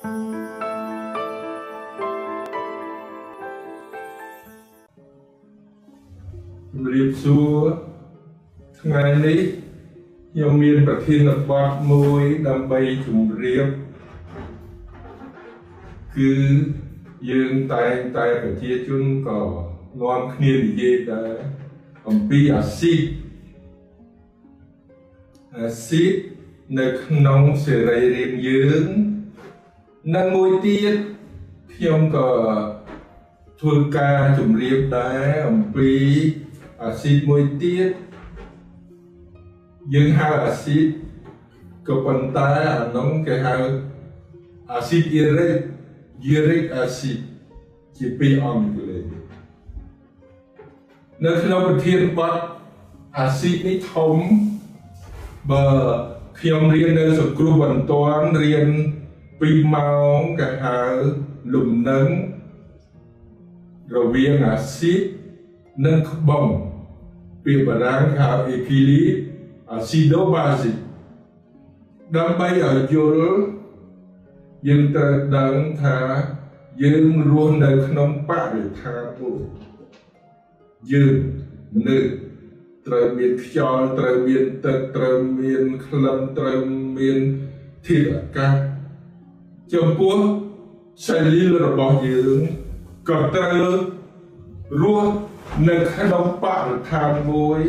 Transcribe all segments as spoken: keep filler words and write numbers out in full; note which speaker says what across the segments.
Speaker 1: រៀបសួរថ្ងៃនេះខ្ញុំមានប្រធានបទមួយដើម្បីជម្រាបគឺយើងតែងតែប្រជាជនក៏នាំគ្នានិយាយដែរអំពីអាស៊ីតអាស៊ីតនៅក្នុងសេរីរាង្គយើងនិងមួយទៀតខ្ញុំក៏ធ្វើការជម្រាបដែរអំពីអាស៊ីតមួយទៀតយើងហៅអាស៊ីតក៏ប៉ុន្តែអានោះគេហៅអាស៊ីតយូរិកយូរិកអាស៊ីតជាពីរអង់គ្លេសនៅក្នុងប្រធានបទអាស៊ីតនេះធំបើខ្ញុំរៀននៅសង្គ្រោះបន្ទាន់រៀនពីរម៉ោងគេហៅលំនឹងរវាងអាស៊ីតនិងក្បូងពាក្យបារាំងហៅ équilibre acido-basique ដើម្បីឲ្យយល់យើងត្រូវដឹងថាយើងរស់នៅក្នុងបរិស្ថានមួយយើងមនុស្សត្រូវមានខ្យល់ត្រូវមានទឹកត្រូវមានក្លិនត្រូវមានធាតុអាកាសចំពោះសែលីលរបស់យើងក៏ត្រូវរស់នៅក្នុងបរិស្ថានមួយ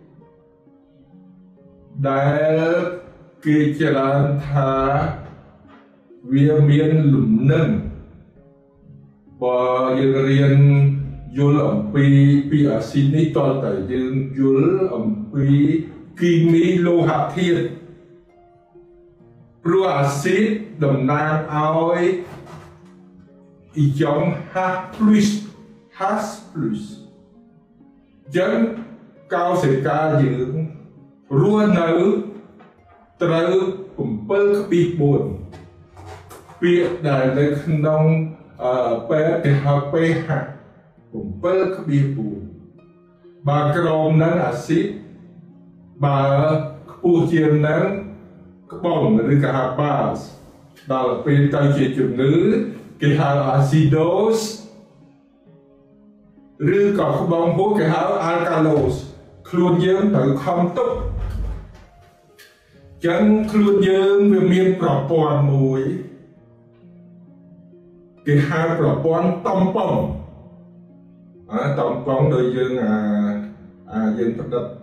Speaker 1: ដែលគេច្រើនថាវាមានលំនឹងបើយើងរៀនយល់អំពីពីអាស៊ីតនេះតើតើយើងយល់អំពីគីមីលោហៈធាតុព្រោះអាស៊ីតតំណាងឲ្យអ៊ីយ៉ុង H plus H plusចឹងកោសិកាយើងរស់នៅត្រូវ 7.4 ពាក្យដែលនៅក្នុងពេទ្យគេហៅ pH 7.4 បើក្រោមនឹងអាស៊ីតបើខ្ពស់ជាងនឹងក្បូងឬក៏ហៅ base ដល់ពេលទៅជាជំងឺគេហៅ acidose ឬក៏ក្បូងហួសគេហៅ alkalose ខ្លួនយើងត្រូវខំទុកចឹងខ្លួនយើងវាមានប្រព័ន្ធមួយគេហៅប្រព័ន្ធតំប៉ងអាតំប៉ងដោយយើងអាអាយើងផ្ដិត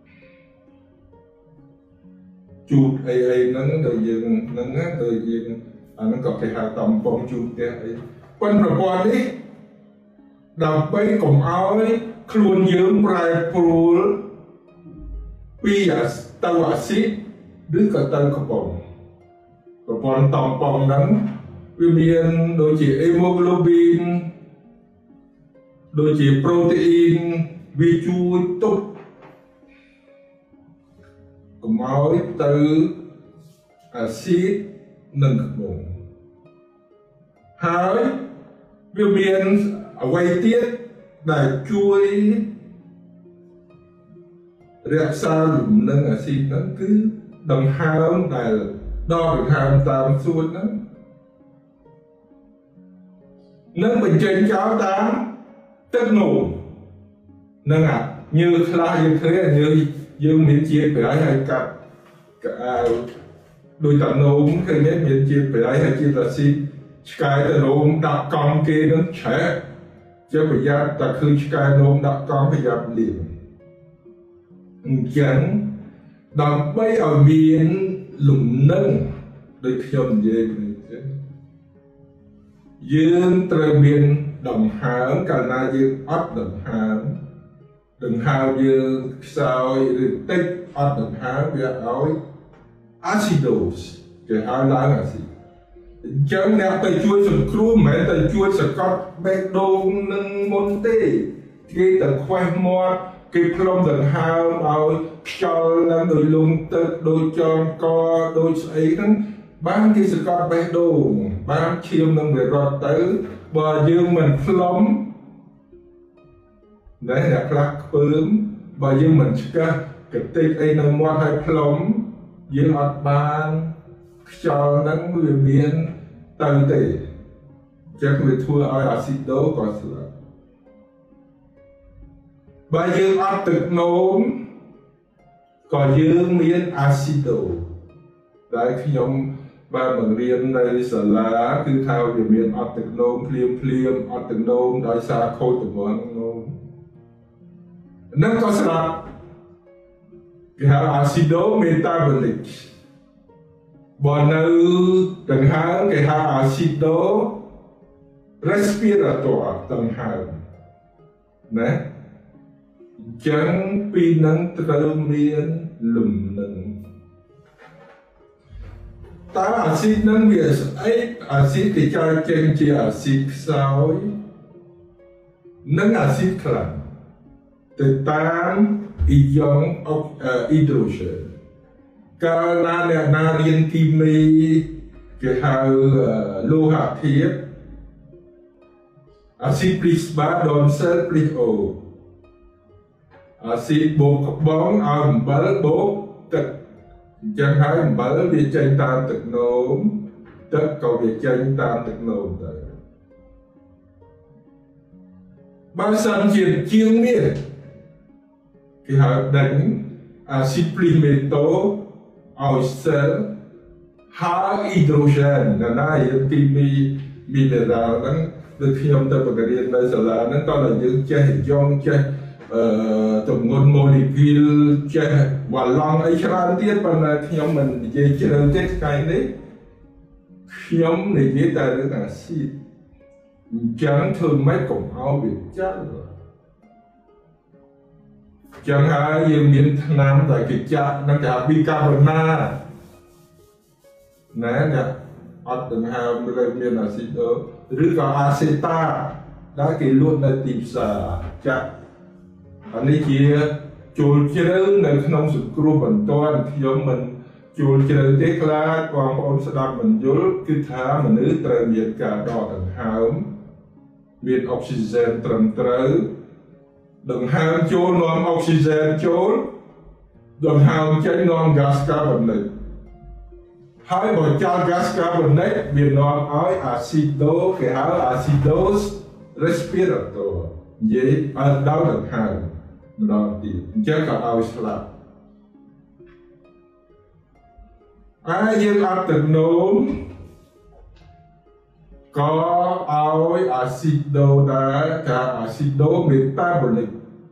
Speaker 1: ជូតអីអីហ្នឹងដោយយើងហ្នឹងណាដោយយើងអាហ្នឹងក៏គេហៅតំប៉ងជូតផ្ទះអីប៉ុន្តែប្រព័ន្ធនេះដើម្បីកុំឲ្យខ្លួនយើងប្រែប្រួលពីទៅអាស៊ីតឬក៏ទៅក្បូងប្រព័ន្ធតំប៉ងហ្នឹងវាមានដូចជាអេម៉ូក្លូប៊ីនដូចជាប្រូតេអ៊ីនវាជួយទប់កុំឲ្យទៅអាស៊ីតនិងក្បូងហើយវាមានអ្វីទៀតដែលជួយរក្សាលំនឹងអាស៊ីតហ្នឹងគឺដង្ហើមដែលដកដង្ហើមតាមសួតហ្នឹងនឹងបញ្ចេញចោលតាមទឹកនោមនឹងអាញើសខ្លះយើងឃើញញើសយើងមានជាតិប្រៃហើយកាត់កៅដោយតានោមឃើញមានជាតិប្រៃហើយជាតិអាស៊ីតឆ្កែតានោមដាក់កង់គេនឹងឆែកចេះប្រយ័ត្នតែឃើញឆ្កែនោមដាក់កង់ប្រយ័ត្នលាងអញ្ចឹងដើម្បីឲ្យមានលំនឹងដូចខ្ញុំនិយាយនេះចឹងយើងត្រូវមានដង្ហើមកាលណាយើងអត់ដង្ហើមដង្ហើមយើងខ្សោយឬតិចអត់ដង្ហើមវាឲ្យ acidose គេហៅឡើងអាស៊ីតអញ្ចឹងអ្នកទៅជួយសង្គ្រោះមិនមែនទៅជួយសកត់បេះដូងនឹងមុនទេគេទៅខ្វេះមាត់គេផ្លុំដង្ហើមឲ្យខ្យល់ឡើងដោយលងទឹកដោយចងកដោយស្អីហ្នឹងបានគេសកត់បេះដូងបានឈាមនឹងវារត់ទៅបើយើងមិនផ្លុំណែអ្នកខ្លះខ្ពើមបើយើងមិនឆ្កឹះកតិចអីនៅមាត់ឲ្យផ្លុំយើងអត់បានខ្យល់ហ្នឹងវាមានទៅទេចឹងវាធ្វើឲ្យអាស៊ីដូក៏ស្លាប់បើយើងអត់ទឹកនោមក៏យើងមានអាស៊ីដូដែលខ្ញុំបានបង្រៀននៅសាលាគឺថាវាមានអត់ទឹកនោមភ្លាមភ្លាមអត់ទឹកនោមដោយសារខូចទម្ងន់នោមនឹងក៏ស្លាប់គេហៅអាស៊ីដូមេតាបូលិកបើនៅដង្ហើមគេហៅអាស៊ីដូ respiratoire ដង្ហើមណាចឹងពីនឹងត្រូវមានលំនឹងតើអាស៊ីតនឹងវាស្អីអាស៊ីតគេចែកចេញជាអាស៊ីតខ្សោយនិងអាស៊ីតខ្លាំងទៅតាមអ៊ីយ៉ុងអុកអ៊ីដ្រូសែនកាលណាអ្នកណារៀនគីមីគេហៅលោហៈធាតុអាស៊ីតព្រីស្បាដនសែលព្រីអូអាស៊ីតបូកក្បងឲ្យអំបិលបូកទឹកអញ្ចឹងហើយអំបិលវាចេញតាមទឹកនោមទឹកក៏វាចេញតាមទឹកនោមទៅបើសិនជាជាងនេះគេហៅដេញអាស៊ីតព្រីមេតូឲ្យសែលហើយអ៊ីដ្រូសែនណាណាយគីមីមីនេរ៉ាល់ហ្នឹងដូចខ្ញុំទៅបង្រៀននៅសាលាហ្នឹងតើយើងចេះយ៉ងចេះអឺទម្ងន់ molecule ចេះវ៉ាឡង់អីច្រើនទៀតប៉ុន្តែខ្ញុំមិននិយាយជ្រៅទេថ្ងៃនេះខ្ញុំនិយាយតែរឿងអាស៊ីតអញ្ចឹងធ្វើម៉េចកុំឲ្យវាចាក់ចឹងហើយយើងមានថ្នាំដែលគេចាក់នឹងគេហៅប៊ីកាបូណាណែអ្នកអត់ទាំងហើមឬមានអាស៊ីតឬក៏អាសេតាដែលគេលក់នៅទីផ្សារចាក់អានេះជាចូលជ្រៅនៅក្នុងសង្គ្រោះបន្ទាន់ខ្ញុំមិនចូលជ្រៅទេខ្លាចបងប្អូនស្ដាប់មិនយល់គឺថាមនុស្សត្រូវមានការដកដង្ហើមមានអុកស៊ីហ្សែនត្រឹមត្រូវដង្ហើមចូលនាំអុកស៊ីហ្សែនចូលដង្ហើមចេញនាំហ្គាសកាបូនិកហើយបើចោលហ្គាសកាបូនិកវានាំឲ្យអាស៊ីដូគេហៅអាស៊ីដូស respiratoire និយាយឲ្យដល់ដង្ហើមម្ដងទៀតអញ្ចឹងក៏ឲ្យស្លាប់ហើយយើងអត់ទឹកនោមក៏ឲ្យអាស៊ីដូដែរថាអាស៊ីដូមេតាបូលិក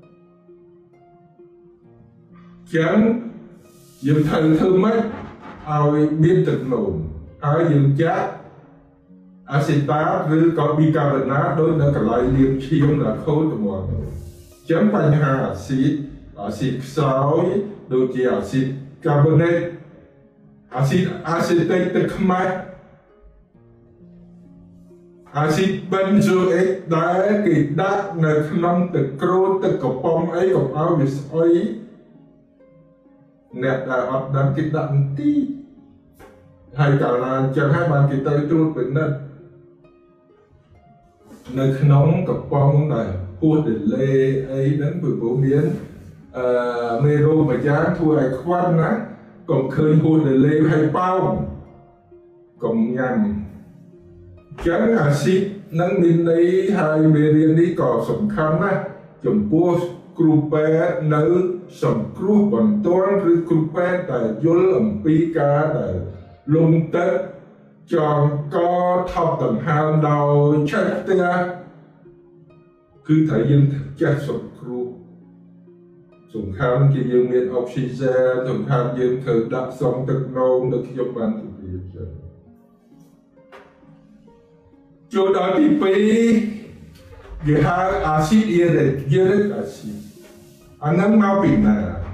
Speaker 1: ចឹងយើងត្រូវធ្វើម៉េចឲ្យមានទឹកនោមហើយយើងចាក់អាសេតាឬក៏ប៊ីកាបូណាដោយនៅកន្លែងលាងឈាមដែលខូចទម្ងន់ចឹងបញ្ហាអាស៊ីតអាស៊ីតខ្សោយដូចជាអាស៊ីតកាបូនិកអាស៊ីតអាសេតិកទឹកខ្មេះអាស៊ីតប៊ិនសូអ៊ិកដែលគេដាក់នៅក្នុងទឹកក្រូចទឹកកំប៉ុងអីកុំឲ្យវាស្អុយអ្នកដែលអត់ដឹងគេដាក់បន្តិចហើយកាលណាអញ្ចឹងហើយបានគេទៅត្រួតពិនិត្យនៅក្នុងកំប៉ុងដែលហួសដេឡេអីហ្នឹងព្រោះមានអឺមេរោគមួយយ៉ាងធ្វើឲ្យខ្វាន់ណាកុំឃើញហួសដេឡេហើយប៉ោងកុំញ៉ាំចឹងអាស៊ីតនឹងមានន័យហើយមេរៀននេះក៏សំខាន់ណាស់ចំពោះគ្រូពេទ្យនៅសង្គ្រោះបន្ទាន់ឬគ្រូពេទ្យដែលយល់អំពីការដែលលំទឹកចងកថប់ដង្ហើមដោយឆេះផ្ទះគឺត្រូវយើងចេះសង្គ្រោះសំខាន់គឺយើងមានអុកស៊ីហ្សែនសំខាន់យើងត្រូវដាក់សំទឹកនោមដូចខ្ញុំបានជម្រាបចឹងចូលដល់ទីពីរគេហៅអាស៊ីតអ៊ីរិកអ៊ីរិកអាស៊ីតអានឹងមកពីណា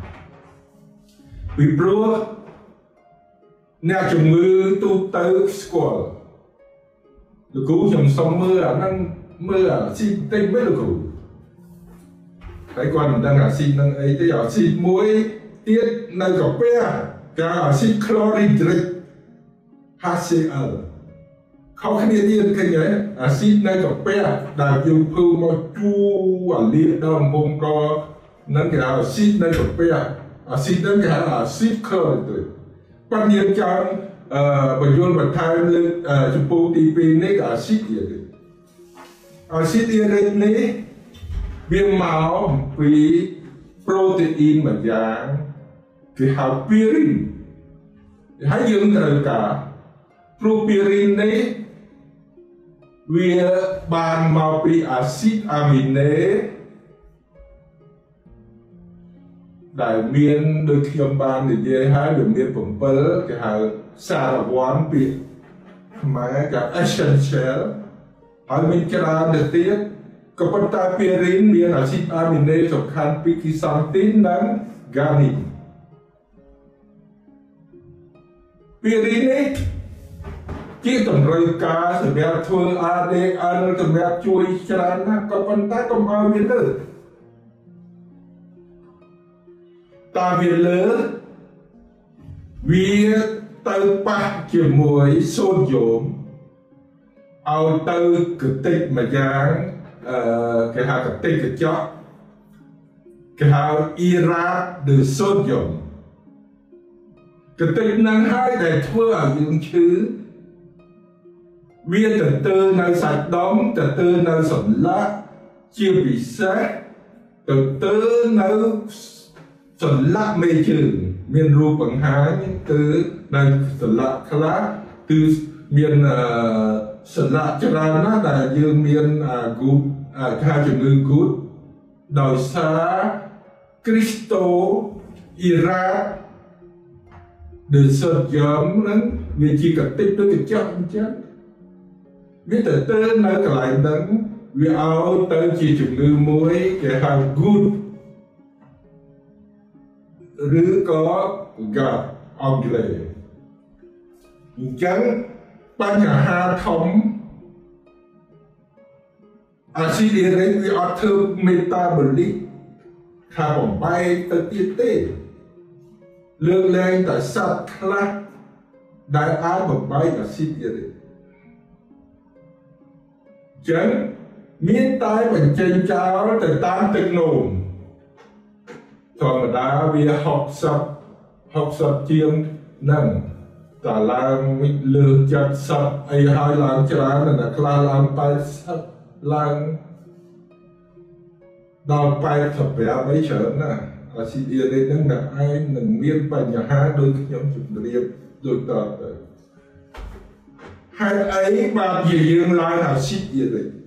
Speaker 1: ពីព្រោះអ្នកជំងឺទូទៅស្គាល់លោកគ្រូខ្ញុំសុំមើលអាហ្នឹងមើលអាស៊ីតតិចមើលលោកគ្រូហើយគាត់មិនដឹងអាស៊ីតហ្នឹងអីទេអាស៊ីតមួយទៀតនៅកាពះគេអាស៊ីតក្លូរីដ្រិក ហា ซี អែល ខុសគ្នាទៀតឃើញទេអាស៊ីតនៅកាពះដែលយើងភឺមកជួអាលៀកដល់បំពង់កនឹងគេហៅអាស៊ីតនៅកាពះអាស៊ីតហ្នឹងគេហៅអាស៊ីតក្លូរីដ្រិកបញ្ញើចាំបញ្យល់បន្ថែមលើចំពោះទីពីរនេះក៏អាស៊ីតទៀតអាស៊ីតទៀតនេះវាមកពីប្រូតេអ៊ីនមួយយ៉ាងគេហៅពីរីនហើយយើងត្រូវការព្រោះពីរីននេះវាបានមកពីអាស៊ីតអាមីណេដែលមានដូចខ្ញុំបាននិយាយហើយវាមានbảyគេហៅសារវ័នពីខ្មែរគេ essential ហើយមានច្រើនទៅទៀតក៏ប៉ុន្តែពីរីនមានអាស៊ីតអាមីណេសំខាន់ពីគីសាន់ទីននិងហ្គានីនពីរីននេះជាតម្រូវការសម្រាប់ធ្វើ អារ ឌី អិន សម្រាប់ជួយច្រើនណាស់ក៏ប៉ុន្តែកុំឲ្យវាលើតើវាលើវាទៅប៉ះជាមួយសូដ្យូមឲ្យទៅកតិចម្យ៉ាងអឺគេហៅកតិកញ្ចក់គេហៅអ៊ីរ៉ាដឺសូដ្យូមកតិកនឹងហើយដែលធ្វើឲ្យយើងឈឺវាទៅទៅនៅសាច់ដុំទៅទៅនៅសន្លាក់ជាពិសេសទៅទៅនៅសន្លាក់មេជើងមានរូបបង្ហាញគឺនៅសន្លាក់ខ្លះគឺមានសន្លាក់ច្រើនណាស់ដែលយើងមានគូតថាជំងឺគូតដោយសារគ្រីស្តូអ៊ីរ៉ាដែលសូដ្យូមហ្នឹងវាជាកតិចដូចកញ្ចក់អញ្ចឹងវាទៅទៅនៅកន្លែងហ្នឹងវាឲ្យទៅជាជំងឺមួយគេហៅ good ឬក៏ gut អង់គ្លេសអញ្ចឹងបញ្ហាធំអាស៊ីតអ៊ីរិកវាអត់ធ្វើមេតាបូលិកថាបំបែកទៅទៀតទេលើកលែងតែសត្វខ្លះដែលអាចបំបែកអាស៊ីតអ៊ីរិកចឹងមានតែបញ្ចេញចោលទៅតាមទឹកនោមធម្មតាវាหกสิบ หกสิบជាងហ្នឹងតែឡើងលើเจ็ดสิบអីហើយឡើងច្រើនតែខ្លះឡើងแปดสิบឡើងដល់แปดสิบប្រាំអីច្រើនណាស់អាស៊ីតអ៊ីរិកហ្នឹងតែឯងនឹងមានបញ្ហាដូចខ្ញុំជម្រាបដូចតទៅហេតុអីបានជាយើងឡើងអាស៊ីតអ៊ីរិក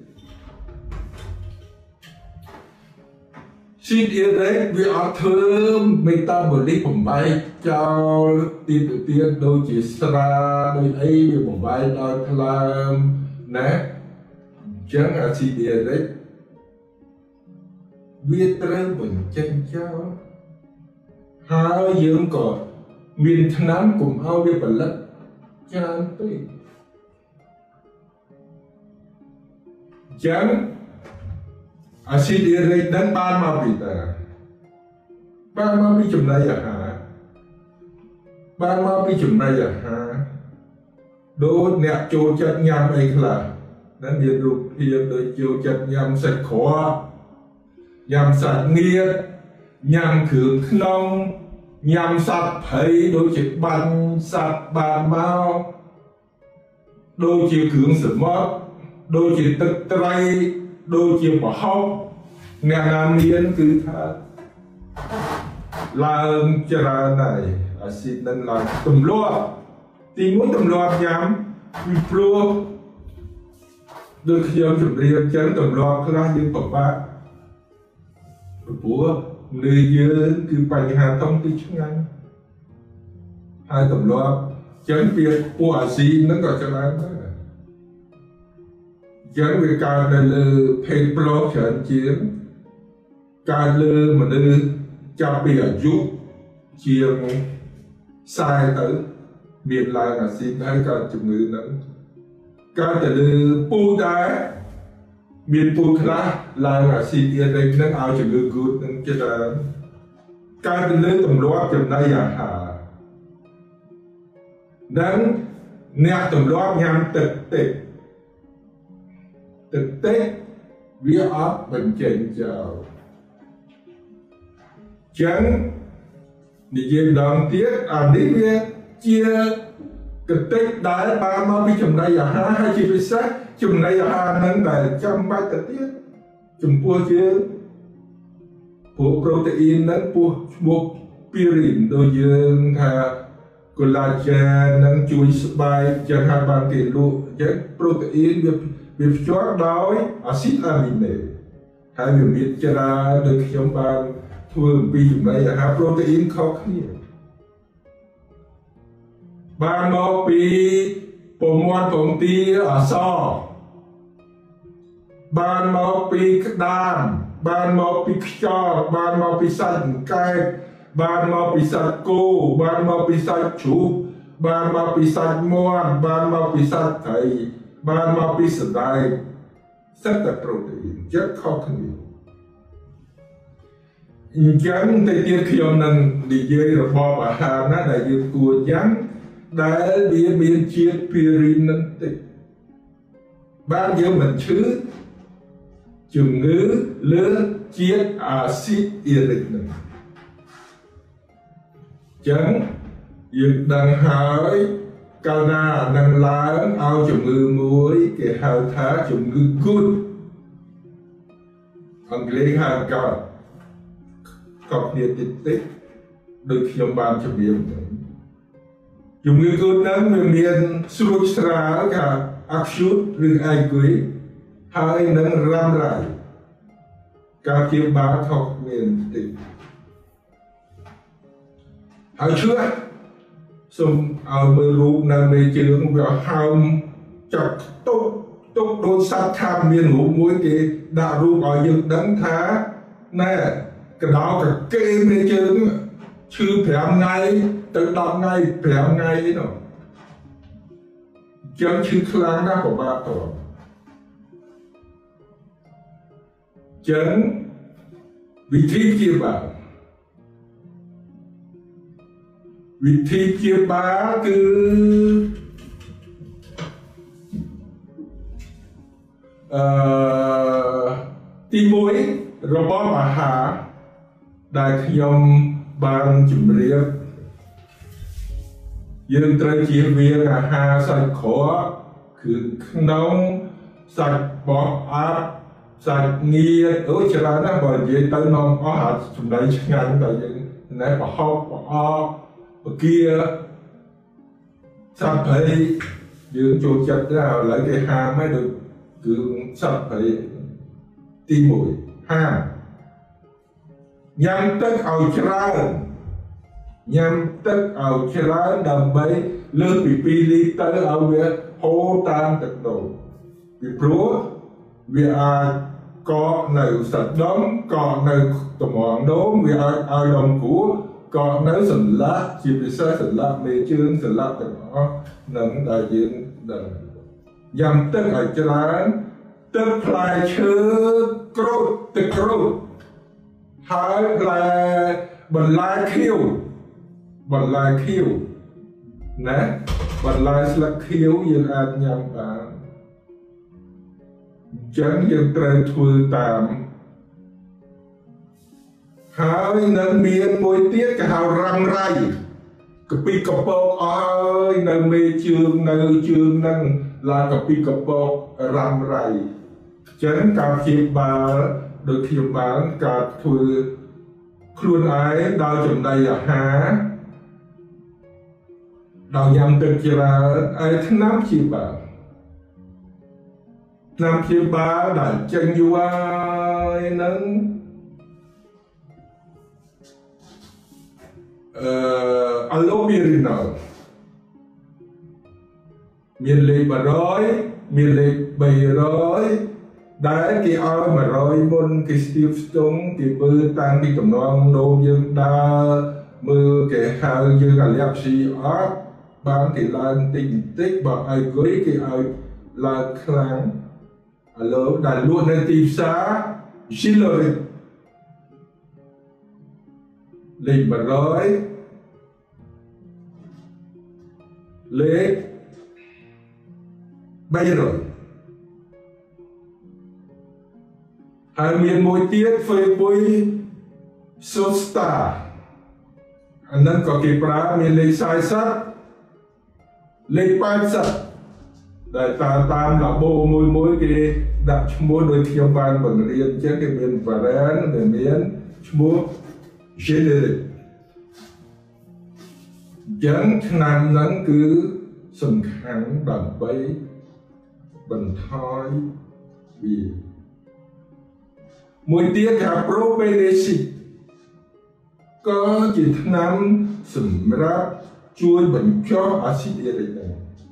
Speaker 1: ស៊ីតអ៊ីរិកវាអត់ធ្វើមេតាបូលិកបំបែកចោលទៀតទៅទៀតដូចជាស្រាដូចអីវាបំបែកដោយថ្លើមណាអញ្ចឹងអាស៊ីតអ៊ីរិកវាត្រូវបញ្ចេញចោលហើយយើងក៏មានថ្នាំកុំឲ្យវាផលិតច្រើនពេកចឹងអាស៊ីតអ៊ីរិកនឹងបានមកពីតាបានមកពីចំណីអាហារបានមកពីចំណីអាហារដូចអ្នកចូលចិត្តញ៉ាំអីខ្លះដែលមានរូបភាពដូចចូលចិត្តញ៉ាំសាច់ក្រកញ៉ាំសាច់ងៀតញ៉ាំគ្រឿងក្នុងញ៉ាំសត្វព្រៃដូចជាបាញ់សត្វបានមកដូចជាគ្រឿងសមុទ្រដូចជាទឹកត្រីដូចជាប្រហុកអ្នកណាមានគឺថាឡើងច្រើនហើយអាស៊ីតនឹងឡើងទម្លាប់ទីមួយទម្លាប់ញ៉ាំពីព្រោះដូចខ្ញុំជម្រាបចឹងទម្លាប់ខ្លះយើងពិបាកព្រោះលើយើងគឺបញ្ហាធំទីឆ្ងាញ់ហើយទម្លាប់ចឹងពីពួកអាស៊ីហ្នឹងក៏ច្រើនដែរចឹងវាកើតនៅលើភេទប្រុសច្រើនជាងកើតលើមនុស្សចាប់ពីអាយុជាងខ្សែទៅមានឡើងអាស៊ីតហើយកើតជំងឺហ្នឹងកើតទៅលើពូដែរមានពូខ្លះឡើងអាស៊ីតអ៊ីរិកហ្នឹងឲ្យជំងឺគូតហ្នឹងច្រើនកើតទៅលើទម្លាប់ចំណីអាហារនិងអ្នកទម្លាប់ញ៉ាំទឹកតិចទឹកតិចវាអត់បញ្ចេញចោលចឹងនិយាយម្ដងទៀតអានេះវាជា cái tích đá ba mà bị chủng này à ha hay chỉ bị sát chủng này à ha nâng đại trăm ba cái tiết chủng bua chứ bua protein nâng bua bua pyrin đôi dương ha collagen nâng chui spike chẳng hạn bằng tiền lụ chất protein việc việc chót đói acid amine hai việc biết cho ra được trong bàn thường bị chủng này à ha protein khó khăn ban mau pi pemuan pemti asal ban mau pi kedam ban mau pi kecor ban mau pi san kai ban mau pi san ko ban mau pi san chu ban mau pi san muan ban mau pi san thai ban mau pi sedai rất là protein rất khó khăn chẳng thể tiết khiêm năng đi dây rồi bỏ bà hà nó đại dương của chẳng đã bị biến chiết pyrin năng tịch bao nhiêu mình chứ chủng ngữ lứa chiết axit uric này chẳng việc đang hỏi cao na đang láng ao chủng ngữ muối cái hào thá chủng ngữ good anh lấy hàng cao cọc nhiệt tích tích được trong bàn chủng điểm chủng ngữ good nâng miền miền sụt ra cả ác chút rừng ai quý hai nâng ram lại cả kiếm bá thọc miền tỉnh hai chưa xong ở mơ rụp nâng mê chướng và hàm chọc tốt tốt đôi sát tham miền ngủ mũi cái đạo rụp ở dựng đấng thá nè cái đó cả kê mê chướng chứ phèm ngay tự đọc ngay phèm ngay đó chẳng chứ kháng ra của ba tổ chẳng vị thi chia bá vị thi chia bá cứ tí mũi rồi bó mà hạ đại nhông ban chùm riêng dương trời chia viên à ha sạch khó cứ nông sạch bỏ áp sạch nghi ở chỗ đó nó bởi vì tới nông có hạt chúng đấy ngắn tại vì nãy bỏ hộp bỏ o bỏ kia sạch phải dương chỗ chất nào lấy cái ha mới được cứ sạch phải tim mũi ha nhằm tất ảo trao nhằm tất ảo trao đầm bấy lương bị pi ly tới ở việc hô tan tật độ vì pro vì à có nơi sạch đóng có nơi tầm hoàng đốm vì ai ai đồng của có nơi sần lá chỉ bị sai sần lá mê chương sần lá tật đó nâng đại diện đầm nhằm tất ảo trao tất lại chữ cốt tức cốt hai là bần lai khiêu bần lai khiêu nè bần lai là khiêu dương ạt nhằm bà chẳng dương trời thua tạm hai nâng miên môi tiết cái hào răng ray cái pi cặp bọc ơi nâng mê chương nâng chương nâng là cái pi cặp bọc răng ray chẳng cảm khiếp bà được khiếp bán cả thua khuôn ái đau chùm đây à há đau nhằm tự chỉ là ai thân năm chi bà năm chi bà đã chân dù ai nâng alopirin miền lệ bà rối miền lệ bầy rối đã cái oi mà rồi môn cái Steve Stone cái bơ tăng đi cầm non đô dương đa mưa cái hào dương là lẹp xì ớt bán cái lan tình tích bảo ai cưới cái ai là kháng alo đã luôn nên tìm xa xin lỗi lịch mà rồi lễ bây rồi hai miền môi tiết phơi bôi sốt star anh đang có cái pra miền lấy sai sát លេខแปดสิบដែលតាតាមលបោមួយមួយគេដាក់ឈ្មោះដោយខ្ញុំបានបង្រៀនចឹងគេមាន variant ដែលមានឈ្មោះ generic ចឹងឆ្នាំហ្នឹងគឺសំខាន់ដើម្បីបន្ថយវាមួយទៀតថា propenicid ក៏ជាថ្នាំសម្រាប់ជួយបញ្ចុះអាស៊ីតអ៊ីរិកដែរ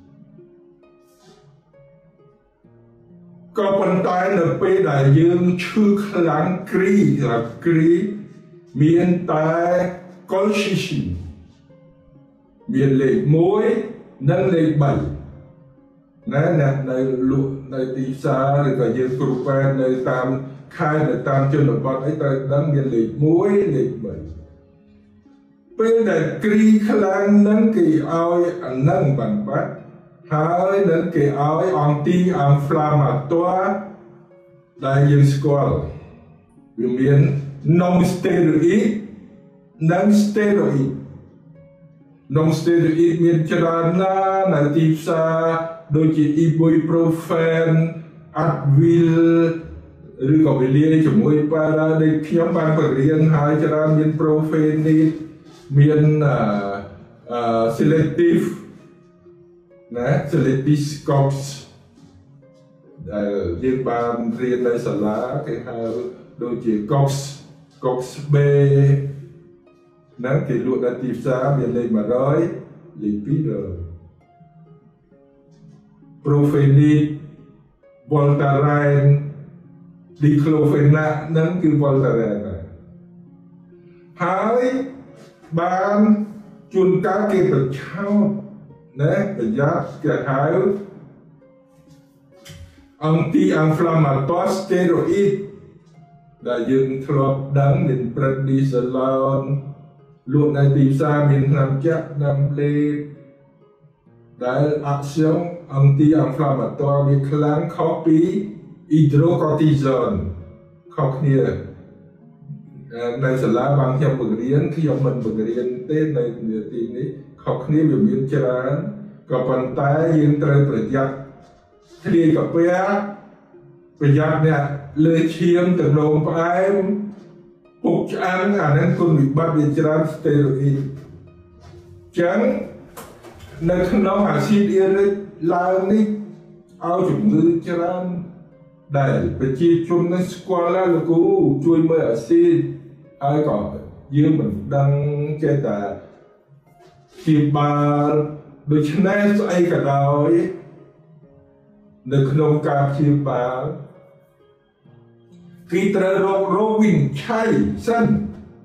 Speaker 1: ក៏ប៉ុន្តែនៅពេលដែលយើងឈឺខ្លាំងគ្រីគ្រីមានតែ colchicine មានលេខមួយនិងលេខបីណែអ្នកនៅលក់នៅទីផ្សារឬក៏យើងគ្រូពេទ្យនៅតាមខេត្តនៅតាមជនបទអីត្រូវដឹងមានលេខមួយលេខបីពេលដែលគ្រីខ្លាំងនឹងគេឲ្យអានឹងបានបាត់ហើយនឹងគេឲ្យអង់ទីអង់ហ្វ្លាម៉ាត័រដែលយើងស្គាល់វាមាន non steroid និង steroid non steroid មានច្រើនណាស់នៅទីផ្សារដូចជា ibuprofen advil ឬក៏វាលាយជាមួយ para ដែលខ្ញុំបានបរៀនហើយច្រើនមាន profenid មាន selective ណា selective scox ដែលយើងបានរៀននៅសាលាគេហៅដូចជា cox cox b ណាគេលក់នៅទីផ្សារមានលេខmột trămលេខtwo trăm profenid voltaren diclofenac ហ្នឹងគឺ voltaren ដែរហើយបានជួនកាលគេប្រឆោតណាប្រយ័ត្នគេហៅ anti-inflammatoire steroid ដែលយើងធ្លាប់ដឹងមាន prednisolone លក់នៅទីផ្សារមានថ្នាំចាក់ថ្នាំលេបដែល action anti-inflammatoire វាខ្លាំងខុសពី hydrocortisone ខុសគ្នានៅសាលាបានខ្ញុំបង្រៀនខ្ញុំមិនបង្រៀនទេនៅនាទីនេះខុសគ្នាវាមានច្រើនក៏ប៉ុន្តែយើងត្រូវប្រយ័ត្នធ្លាយកាពះប្រយ័ត្នអ្នកលើឈាមទឹកនោមផ្អែមពុកឆ្អឹងអាហ្នឹងគុណវិបត្តិវាច្រើន steroid ចឹងនៅក្នុងអាស៊ីតអ៊ីរិកឡើងនេះឲ្យជំងឺច្រើនដែលប្រជាជននេះស្គាល់แล้วលោកគ្រូជួយមើលអាស៊ីតហើយក៏យើងមិនដឹងចេះតែព្យាបាលដូច្នេះស្អីក៏ដោយនៅក្នុងការព្យាបាលគឺត្រូវរករោគវិនិច្ឆ័យសិន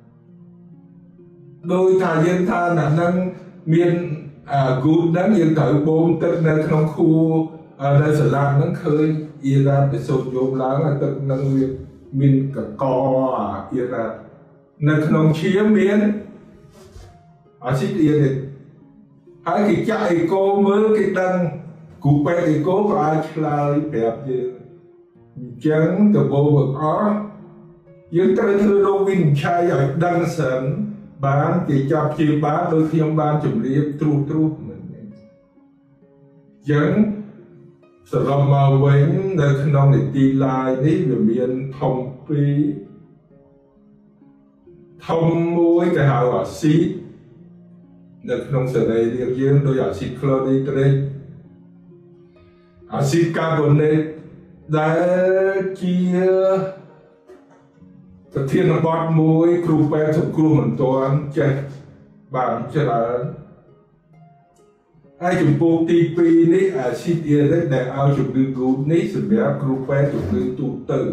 Speaker 1: ដោយថាយើងថាអ្នកនឹងមានអាគូតហ្នឹងយើងត្រូវបូមទឹកនៅក្នុងខួរនៅសាលាហ្នឹងឃើញអ៊ីរ៉ាតទៅសូត្រយោមឡើងហើយទឹកហ្នឹងវាមានកកអាអ៊ីរ៉ាតនៅក្នុងឈាមមានអាស៊ីតអ៊ីរិកហើយគេចាក់អេកូមើលគេដឹងគ្រូពេទ្យអេកូក៏អាចឆ្លើយប្រាប់យើងអញ្ចឹងទៅបូមអស់យើងត្រូវធ្វើរោគវិនិច្ឆ័យឲ្យដឹងសិនបានគេចាប់ព្យាបាលដោយខ្ញុំបានជម្រាបត្រួសត្រាសមិនអញ្ចឹងសរុបមកវិញនៅក្នុងនីតិឡាយនេះវាមានធំពីរធំមួយគេហៅអាស៊ីតនៅក្នុងសរីរាង្គយើងដោយអាស៊ីតក្លូនីត្រិកអាស៊ីតកាបូណេតដែលជាប្រធានបទមួយគ្រូពេទ្យសង្គ្រោះមិនទាន់ចេះបានច្រើនហើយចំពោះទីពីរនេះអាស៊ីតអ៊ីរិកដែលឲ្យជំងឺគូតនេះសម្រាប់គ្រូពេទ្យជំងឺទូទៅ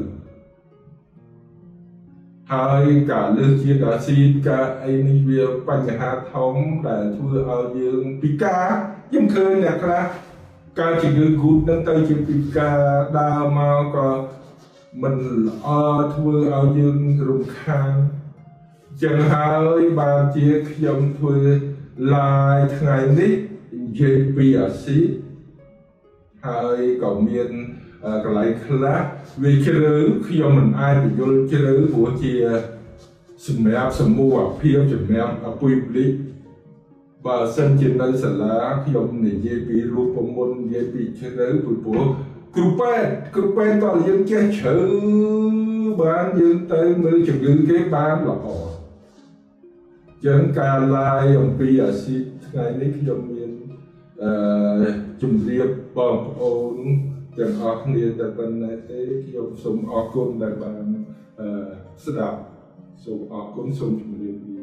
Speaker 1: ហើយការលើកជាតិអាស៊ីតការអីនេះវាបញ្ហាធំដែលធ្វើឲ្យយើងពិការខ្ញុំឃើញអ្នកខ្លះការជំងឺគូតនឹងទៅជាពិការដើរមកក៏មិនល្អធ្វើឲ្យយើងរំខានចឹងហើយបានជាខ្ញុំធ្វើឡាយថ្ងៃនេះនិយាយពីអាស៊ីតហើយក៏មានកន្លែងខ្លះវាជ្រៅខ្ញុំមិនអាចបញ្យល់ជ្រៅព្រោះជាសម្រាប់សមូហភាពសម្រាប់អពុយពលិកបើសិនជានៅសាលាខ្ញុំនិយាយពីរូបមន្តនិយាយពីជ្រៅពីព្រោះគ្រូពេទ្យគ្រូពេទ្យតើយើងចេះជ្រៅបានយើងទៅមើលជំងឺគេបានល្អចឹងការឡាយអំពីអាស៊ីតថ្ងៃនេះខ្ញុំមានអឺជំរាបបងប្អូនទាំងអស់គ្នាតែប៉ុណ្ណេះទេខ្ញុំសូមអរគុណដែលបានអឺស្ដាប់សូមអរគុណសូមជម្រាបលា